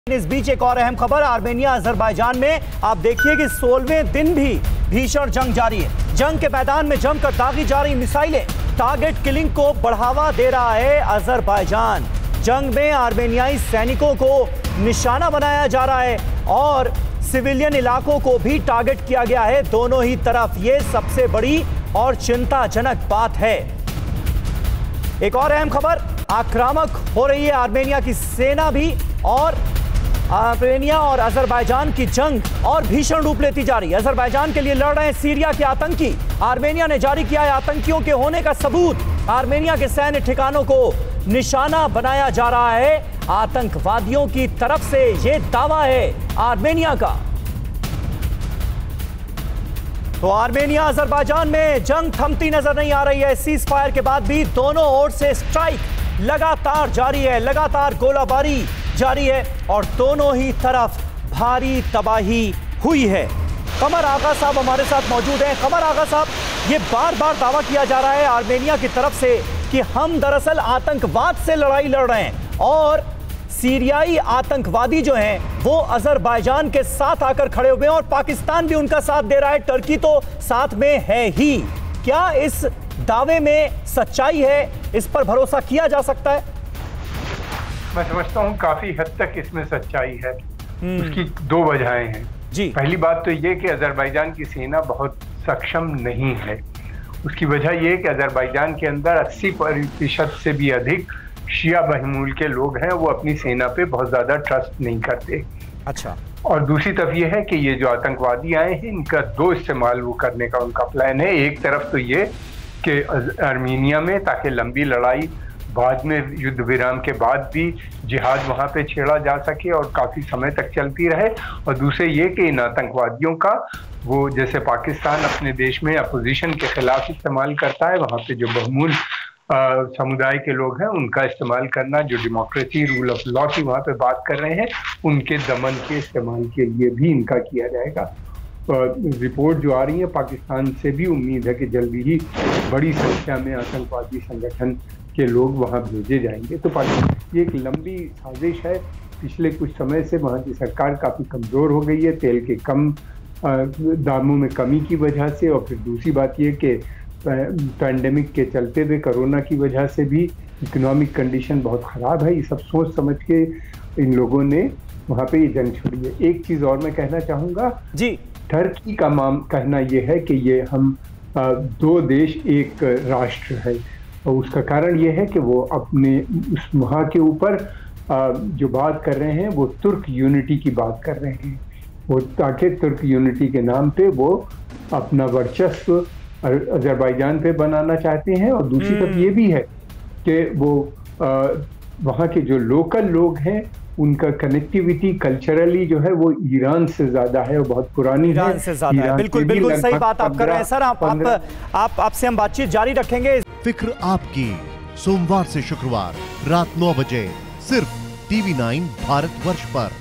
इस बीच एक और अहम खबर आर्मेनिया अजरबैजान में। आप देखिए कि 16वें दिन भी भीषण जंग जारी है। जंग के मैदान में जमकर दागी जा रही मिसाइलें, टारगेट किलिंग को बढ़ावा दे रहा है अजरबैजान। जंग में आर्मेनियाई सैनिकों को निशाना बनाया जा रहा है और सिविलियन इलाकों को भी टारगेट किया गया है दोनों ही तरफ। यह सबसे बड़ी और चिंताजनक बात है। एक और अहम खबर, आक्रामक हो रही है आर्मेनिया की सेना भी और आर्मेनिया और अजरबैजान की जंग और भीषण रूप लेती जा रही है। अजरबैजान के लिए लड़ रहे हैं सीरिया के आतंकी। आर्मेनिया ने जारी किया है आतंकियों के होने का सबूत। आर्मेनिया के सैन्य ठिकानों को निशाना बनाया जा रहा है आतंकवादियों की तरफ से। यह दावा है आर्मेनिया का। तो आर्मेनिया अजरबैजान में जंग थमती नजर नहीं आ रही है। सीज फायर के बाद भी दोनों ओर से स्ट्राइक लगातार जारी है, लगातार गोलाबारी जारी है और दोनों ही तरफ भारी तबाही हुई है। कमर आगा साहब हमारे साथ मौजूद हैं। कमर आगा साहब, ये बार बार दावा किया जा रहा है आर्मेनिया की तरफ से कि हम दरअसल आतंकवाद से लड़ाई लड़ रहे हैं और सीरियाई आतंकवादी जो हैं वो अजरबैजान के साथ आकर खड़े हुए हैं और पाकिस्तान भी उनका साथ दे रहा है, टर्की तो साथ में है ही। क्या इस दावे में सच्चाई है? इस पर भरोसा किया जा सकता है? मैं समझता हूँ काफी हद तक इसमें सच्चाई है। उसकी दो वजहें हैं जी। पहली बात तो ये कि अजरबैजान की सेना बहुत सक्षम नहीं है। उसकी वजह यह कि अजरबैजान के अंदर 80% से भी अधिक शिया बहुमूल के लोग हैं। वो अपनी सेना पे बहुत ज्यादा ट्रस्ट नहीं करते। अच्छा। और दूसरी तरफ ये है कि ये जो आतंकवादी आए हैं इनका दो इस्तेमाल वो करने का उनका प्लान है। एक तरफ तो ये कि आर्मेनिया में ताकि लंबी लड़ाई बाद में युद्ध विराम के बाद भी जिहाद वहां पे छेड़ा जा सके और काफी समय तक चलती रहे। और दूसरे ये कि इन आतंकवादियों का वो जैसे पाकिस्तान अपने देश में अपोजिशन के खिलाफ इस्तेमाल करता है, वहां पे जो बहुमूल समुदाय के लोग हैं उनका इस्तेमाल करना, जो डेमोक्रेसी रूल ऑफ लॉ की वहां पे बात कर रहे हैं, उनके दमन के इस्तेमाल के लिए भी इनका किया जाएगा। रिपोर्ट जो आ रही है पाकिस्तान से भी उम्मीद है कि जल्दी ही बड़ी संख्या में आतंकवादी संगठन के लोग वहां भेजे जाएंगे। तो पाकिस्तान ये एक लंबी साजिश है। पिछले कुछ समय से वहां की सरकार काफ़ी कमज़ोर हो गई है, तेल के कम दामों में कमी की वजह से, और फिर दूसरी बात ये कि पैंडेमिक के चलते हुए कोरोना की वजह से भी इकोनॉमिक कंडीशन बहुत ख़राब है। ये सब सोच समझ के इन लोगों ने वहाँ पे ये जंग छुड़ी है। एक चीज़ और मैं कहना चाहूँगा जी, टर्की का कहना ये है कि ये हम दो देश एक राष्ट्र है और उसका कारण ये है कि वो अपने उस वहाँ के ऊपर जो बात कर रहे हैं वो तुर्क यूनिटी की बात कर रहे हैं। वो ताकि तुर्क यूनिटी के नाम पे वो अपना वर्चस्व अजरबैजान पे बनाना चाहते हैं। और दूसरी तरफ ये भी है कि वो वहाँ के जो लोकल लोग हैं उनका कनेक्टिविटी कल्चरली जो है वो ईरान से ज्यादा है और बहुत पुरानी ईरान से ज्यादा है। बिल्कुल बिल्कुल सही बात आप कर रहे हैं सर। आपसे हम बातचीत जारी रखेंगे। फिक्र आपकी, सोमवार से शुक्रवार रात 9 बजे सिर्फ TV9 भारतवर्ष पर।